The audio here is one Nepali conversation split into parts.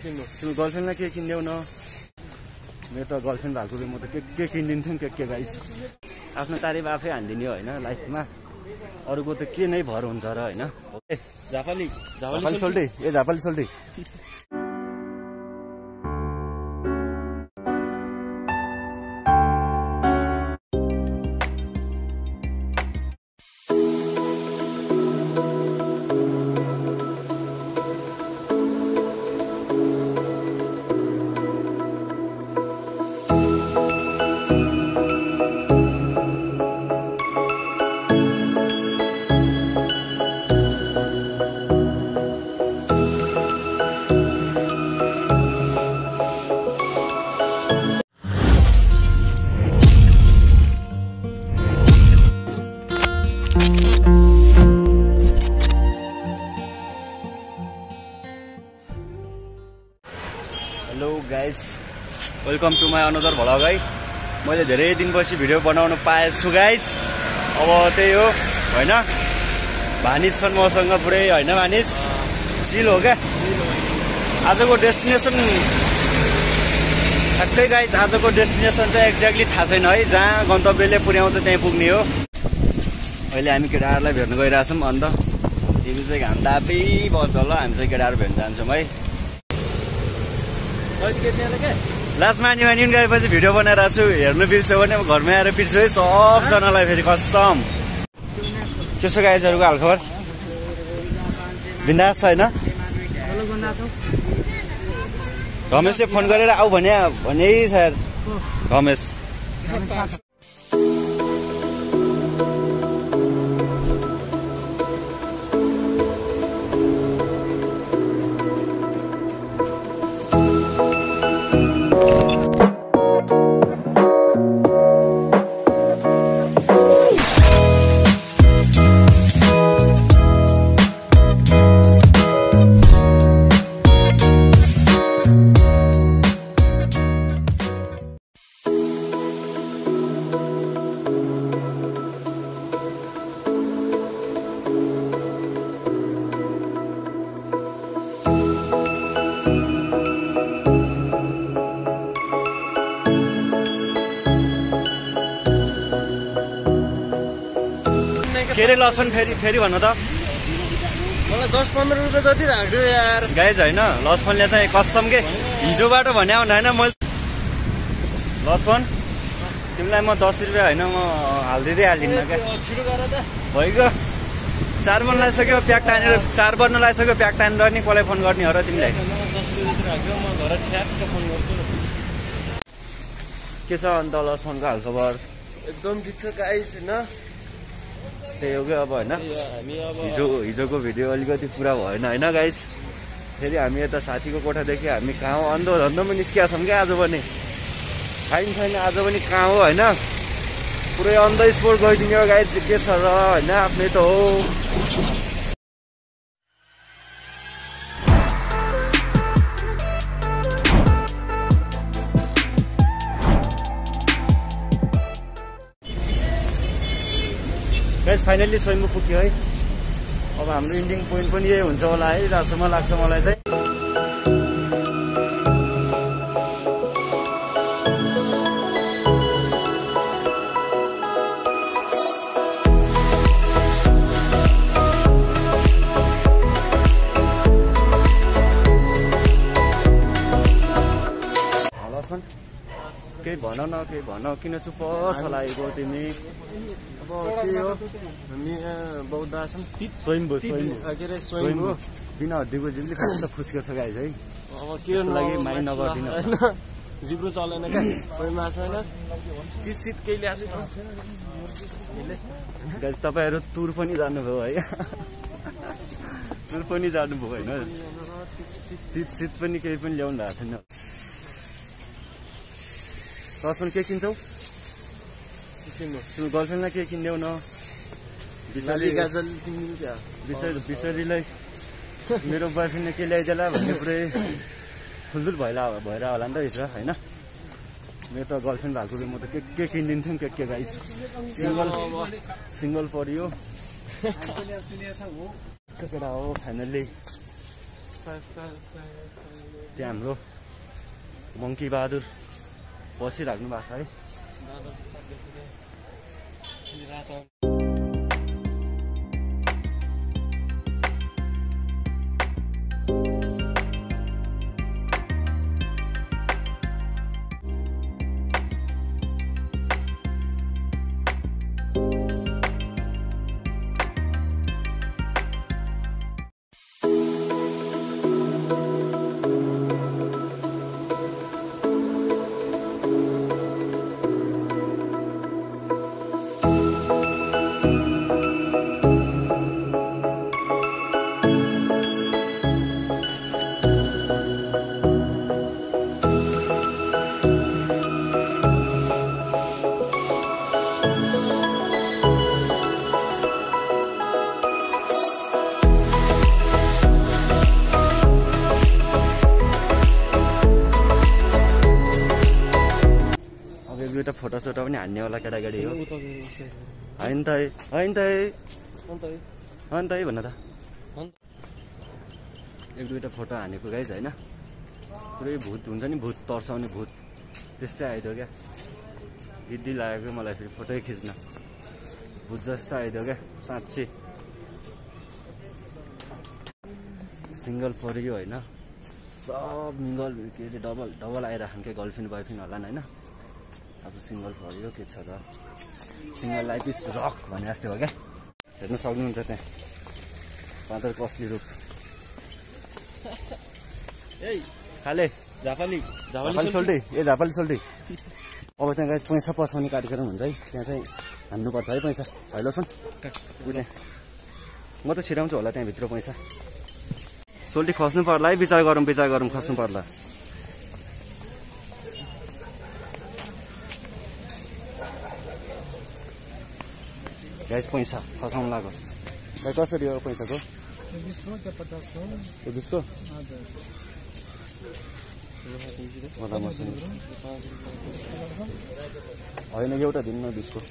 तिम्रो गर्लफ्रेन्डलाई के किनिदेऊ न मेरो त गर्लफ्रेन्ड भएको म त के किनिदिन्थ्यो नि के गाइस आफ्नो तारिफ आफै हान्दिने होइन लाइफमा अरूको त के नै भर हुन्छ र होइन झापाली सोल्टी ए झापाली सोल्टी hello guys welcome to my another vlog है मैले धेरै दिनपछि भिडियो बनाउन पाएछु गाइज अब त्यही हो होइन भानिज छन् मसँग पुरै होइन भानिज चिल हो क्या आजको डेस्टिनेसन ठ्याक्कै गाइज आजको डेस्टिनेसन चाहिँ एक्ज्याक्टली थाहा छैन है जहाँ गन्तव्यले पुर्याउँछ त्यहीँ पुग्ने हो अहिले हामी केटाहरूलाई भेट्न गइरहेछौँ अन्त तिमी चाहिँ घाम तापै बस्छ ल हामी चाहिँ केटाहरू भेट्न जान्छौँ है लास्ट मानी मानी पनि गएपछि भिडियो बनाइरहेको छु हेर्नु बिर्स्यो भने घरमा आएर बिर्स्यो है सबजनालाई फेरि कसम के छ गाइजहरूको हालखबर बिन्दास छ होइन रमेशले फोन गरेर आऊ भने छ यार रमेश के अरे लसुन फेरि भन्नु त मलाई 10-15 रुपियाँ जति राख्यो यार गाइज होइन लसुनले चाहिँ कसम के हिजोबाट भने होइन मैले लसुन तिमीलाई म 10 रुपियाँ होइन म हालिदिँदै हालिदिन्न क्या छिटो गर त भइगयो 4 बन्न लगाइसक्यो प्याक तानेर 4 बन्न लगाइसक्यो प्याक तानेर नि कसलाई फोन गर्ने हो र तिमीलाई 10 रुपियाँ राख्यो म घर छ्याक्क फोन गर्छु के छ अन्त लसुनको हालखबर एकदम ठिक छ गाइस हैन त्यही हो क्या अब होइन हिजोको भिडियो अलिकति पुरा भएन होइन गाइज फेरि हामी यता साथीको कोठादेखि हामी कहाँ हो अन्धो धन्धोमा निस्किया छौँ क्या आज पनि फाइन छैन आज पनि कहाँ हो होइन पुरै अन द स्पोट गइदिने हो गाइज के छ र होइन आफ्नै त हो गाइज फाइनल्ली स्वयम्भू पुग्यो है अब हाम्रो इन्डिङ पोइन्ट पनि यही हुन्छ होला है जहाँसम्म लाग्छ मलाई चाहिँ केही भन किन चुप छ लागेको तिमी अब के हो हामी बौद्ध आश्रम स्वयम्भू बिना हड्डीको जिब्ली खान्छ फुस्को छ गाइज है अब के लागि माइ नगर्दिन हैन जिब्रो चलेन क्या स्वयम्भू छैन कि सिट केही ल्याछ गाइज तपाईहरु टुर पनि जानुभयो है टुर पनि जानुभयो हैन सिट पनि केही पनि ल्याउनु भएको छैन लसुन के किन्छौ तिम्रो गर्लफ्रेन्डलाई के किनिदेऊ न बिचरीलाई मेरो बोयफ्रेन्डले के ल्याइदेला भन्ने पुरै ठुल्ठुल भएर होला नि त भित्र होइन मेरो त गर्लफ्रेन्ड भएको म त के किनिदिन्थ्यो नि के गाइज सिङ्गल परियो केटा हो फाइनल्ली त्यहाँ हाम्रो मङ्की बहादुर बसिराख्नु भएको छ है। दुईटा फोटोसोटो पनि हान्नेवाला केटाकेटी हो होइन त होइन त होइन त भन्न त एक दुईटा फोटो हानेको गाइस होइन। पुरै भूत हुन्छ नि, भूत तर्साउने भूत त्यस्तै आइदियो क्या। गिद्दी लाग्यो मलाई फेरि फोटै खिच्न, भूत जस्तो आइदियो क्या साँच्ची। सिङ्गल फर यु होइन, सब मिङ्गल के अरे डबल आइराख्नु क्या, गर्लफ्रेन्ड बोयफ्रेन्ड होला होइन। अब सिङ्गल फर यु के छ त, सिङ्गल लाइफ इज रक भने जस्तै हो क्या। हेर्न सक्नुहुन्छ त्यहाँ बाँदर कसली रूप खाले झापाली सोल्टी झापाली सोल्टी। अब त्यहाँ गाइस पैसा पसाउने कार्यक्रम हुन्छ है, त्यहाँ चाहिँ हान्नुपर्छ है पैसा। हैलो सुन उठ्ने म त छिराउँछु होला त्यहाँभित्र पैसा। सोल्टी खस्नु पर्ला है, विचार गरौँ खस्नु पर्ला। गाइस पैसा खसाउनु लाग्यो भाइ। कसरी हो पैसाको? 20 को होइन एउटा दिनु न 20 को।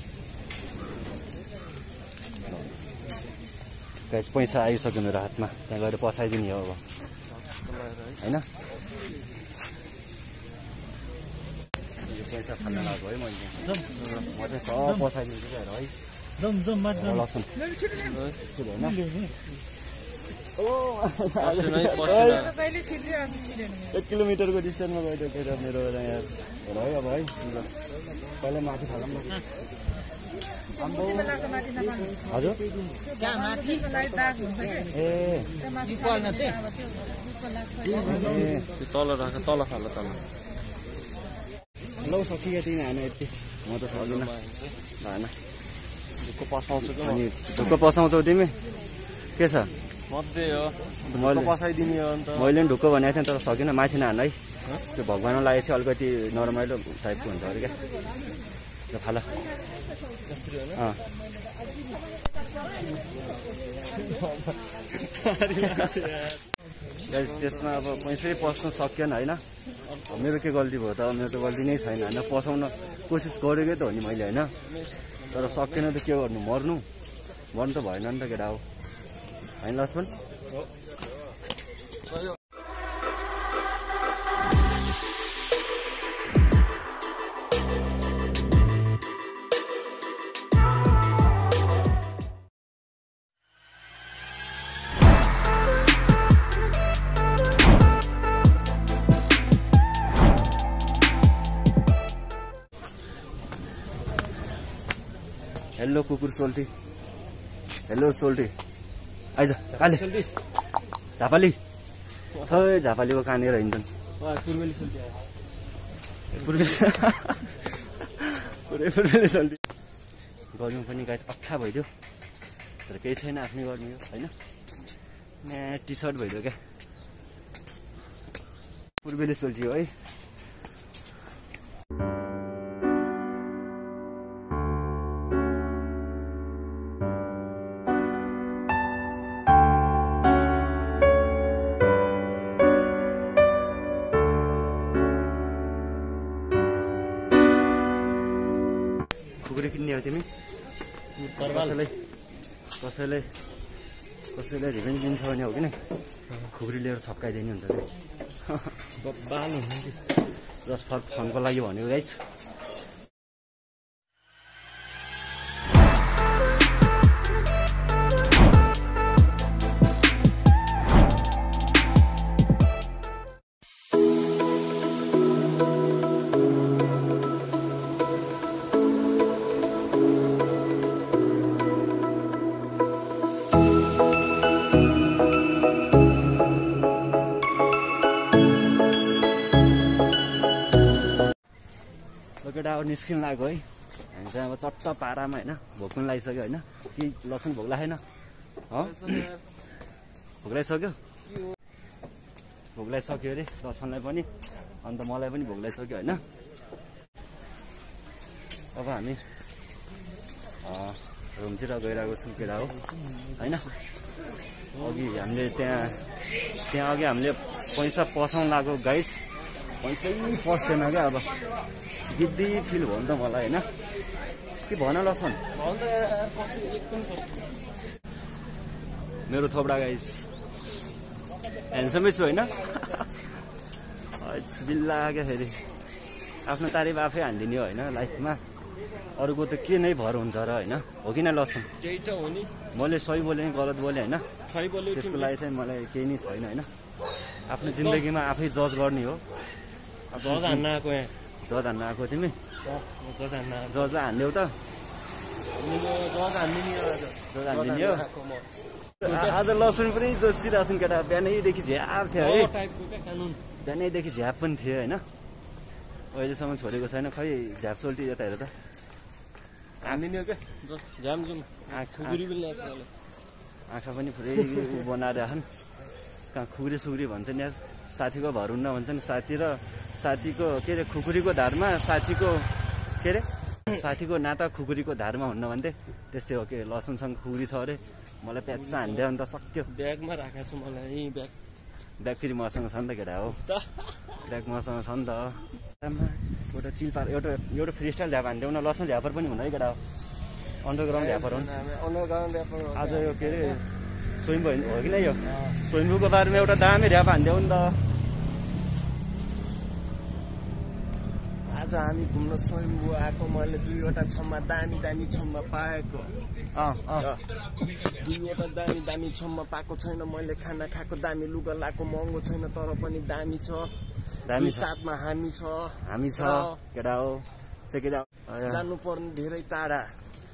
गाइस पैसा आइसक्यो मेरो हातमा, त्यहाँ गएर पसाइदिने हो अब होइन। पैसा फाल्न लाग्यो है मैले, म चाहिँ सब पसाइदिन्छु क्या है। लसुन होइन 1 किलोमिटरको डिस्टेन्समा गयो केटा मेरो यहाँ है। अब है पहिला माथि फालौँ न। हजुर तल राख, तल फाल तल। लौ सकियो तिमी हान यति, म त सक्दिनँ भएन। अनि ढुक्क पसाउँछौ तिमी के छ? मैले पनि ढुक्क भनेको थिएँ तर सकिनँ, माथि नहान है। त्यो भगवान्लाई लागेपछि अलिकति नरमाइलो टाइपको हुन्छ अरे क्या। त्यो फाल त्यसमा अब पैसै पस्न सकेन होइन। मेरो के गल्ती भयो त? मेरो त गल्ती नै छैन होइन, पसाउन कोसिस गरेकै त हो नि मैले होइन। तर सकेन त के गर्नु, मर्नु त भएन नि त केटा हो होइन लक्ष्मण। हेलो कुकुर सोल्टी, हेलो सोल्टी आइज काले झापाली। खै झापालीको कहाँनिर हिँड्छन् पुरै सोल्टी। गर्मी पनि गाइस पक्का भइदियो, तर केही छैन, आफ्नै गर्मी हो होइन। यहाँ टी सर्ट भइदियो क्या, पूर्वेली सोल्टी हो है। खुकुरी किन्ने हो तिमी? कसैलाई रिभेन्ज दिन्छ भने हो कि नै खुकुरी लिएर छप्काइदिने हुन्छ कि। बब्बाल हुन्थ्यो जस्ट फर फनको लागि भनेको गाइज केटा अब निस्किन लाग्यो है हामी चाहिँ अब चट्ट पारामा होइन भोक पनि लागिसक्यो होइन कि लसुन भोक लागेन भोक लागिसक्यो भोक लागिसक्यो अरे लसुनलाई पनि अन्त मलाई पनि भोक लागिसक्यो होइन अब हामी रुमतिर गइरहेको छौँ केटा हो होइन अघि हामीले त्यहाँ अघि हामीले पैसा पसाउन लाग्यो गाइस पैसै पस्दैन क्या अब गिद्दी फिल भयो नि त मलाई होइन के भन लसन मेरो थोपडा गाइस ह्यान्डसमै छु होइन बिल्ला क्या फेरि आफ्नो तारिफ आफै हानिदिने हो होइन लाइफमा अरूको त के नै भर हुन्छ र होइन हो कि न लसन त्यही त हो नि मैले सही बोलेँ गलत बोलेँ होइन त्यसको लागि चाहिँ मलाई केही नै छैन होइन आफ्नो जिन्दगीमा आफै जज गर्ने हो जज हान्न आएको यहाँ जज हान्न आएको तिमी जज हान्न जजलाई हान्देऊ त जज हान्दिने जज हानिदिने हो आज लसुन पनि जोसिरहेको केटा बिहानैदेखि झ्याप थियो है बिहानैदेखि झ्याप पनि थियो होइन अहिलेसम्म छोडेको छैन खै झ्याप सोल्टी यता हेर त हान्दिने हो क्या झ्याम जुम खुकुरी पनि ल्याएको छ आँखा पनि पुरै बनाएर राखन् कहाँ खुकुरी सुकुरी भन्छन् यार साथीको भर हुन्न भन्छन् साथी र साथीको के अरे खुकुरीको धारमा साथीको के अरे साथीको नाता खुकुरीको धारमा हुन्न भन्थे त्यस्तै हो के लसुनसँग खुकुरी छ अरे मलाई प्याच्चा हान्दियो अन्त सक्यो ब्यागमा राखेको छु मलाई ब्याग फेरि मसँग छ नि त केटा हो ब्याग मसँग छ नि त एउटा चिलपार एउटा फ्री स्टाइल झ्याप हान्देऊ न लसुन झ्यापर पनि हुन है केटा हो अन्डरग्राउन्ड झ्यापर हो आज यो के अरे स्वयम्भू हो कि न यो स्वयम्भूको बारेमा एउटा दामी झ्याप हान्देऊ नि त आज हामी घुम्न स्वयम्भू आएको मैले दुईवटा छम्मा दामी छम्मा पाएको दुईवटा दामी छम्मा पाएको छैन मैले खाना खाएको दामी लुगा लाएको महँगो छैन तर पनि दामी छ दामी साथमा हामी छ केटा हो जानु पर्ने धेरै टाढा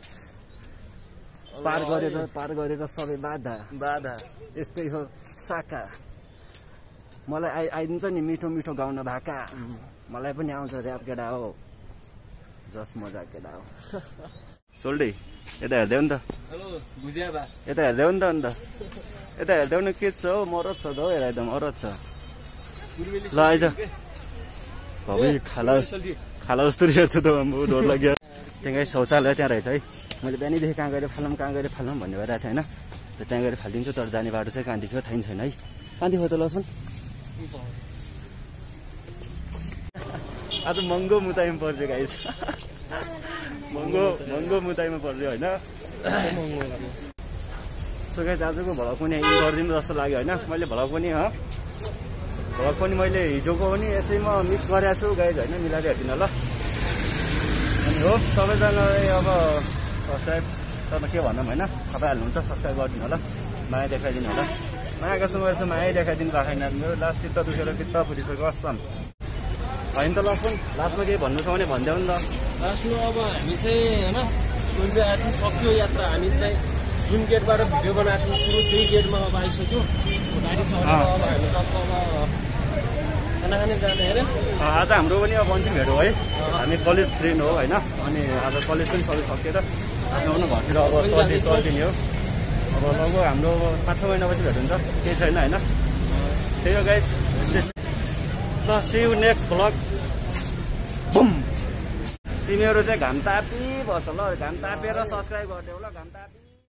पार गरेर सबै बाधा यस्तै हो साका मलाई आइदिन्छ नि मिठो मिठो गाउन भाका मलाई पनि आउँछ ऱ्याप केटा हो जस मजा केटा हो सोल्डै यता हेर्दै नि त यता हेर्दै नि त अन्त यता हेर्दै न के छ हौ मरद छ त हौ हेर एकदम मरद छ ल आइज भबै खाला जस्तो हेर्छु त डर लाग्यो त्यहाँ शौचालय त्यहाँ रहेछ है मैले बिहानैदेखि कहाँ गएर फालौँ भन्ने भइरहेको थिएँ होइन र त्यहाँ गएर फालिदिन्छु तर जाने बाटो चाहिँ कहाँदेखि हो थाहा छैन है कहाँदेखि हो त लसुन आज महँगो मुताइमा पर्यो गाइस महँगो मुताइमा पर्यो होइन सो गाइस आजको भ्लग पनि एन्ड गरिदिनु जस्तो लाग्यो होइन मैले भ्लग पनि मैले हिजोको पनि यसैमा मिक्स गरेको छु गाइस होइन मिलाएर हेरिदिनु ल अनि हो सबैजनाले अब सब्सक्राइब तपाईँ के भनौँ होइन तपाईँ हाल्नुहुन्छ सब्सक्राइब गरिदिनु होला माया देखाइदिनु होला मायाको सुन्नु माया देखाइदिनु भएको छैन मेरो लास्ट चित्त दुखेर चित्त फुटिसक्यो कसम होइन त लसुन लास्टमा केही भन्नु छ भने भनिदेऊ नि त लास्टमा अब हामी चाहिँ होइन स्वयम्भू आएको सक्यो यात्रा हामी चाहिँ जुन गेटबाट भिडियो बनाएको थियौँ सुरु त्यही गेटमा अब आइसक्यो गाडी चढेर अब हामी टक्क अब खाना खाने जाने हेर आज हाम्रो पनि अब अन्तिम भेट हो है हामी कलेज फ्रेन्ड हो होइन अनि आज कलेज पनि सबै सकेर आफ्नो घरतिर अब चल्दिने हो अब लगभग हाम्रो 5-6 महिनापछि भेट हुन्छ केही छैन होइन त्यही हो गाइस ल सी यु नेक्स्ट भ्लग बुम तिमीहरू चाहिँ घाम तापी बस ल घाम तापेर सब्सक्राइब गरिदेऊ ल घाम तापी